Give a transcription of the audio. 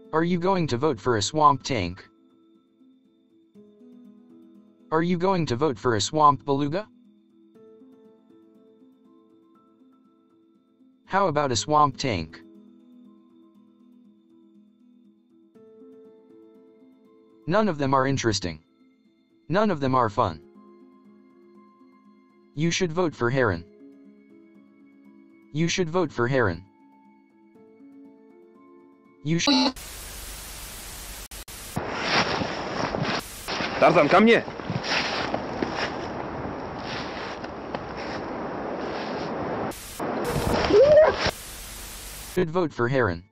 Are you going to vote for a swamp tank? Are you going to vote for a swamp beluga? How about a swamp tank? None of them are interesting. None of them are fun. You should vote for heron. You should vote for heron. You should... Тарзан, ко мне! Should vote for heron.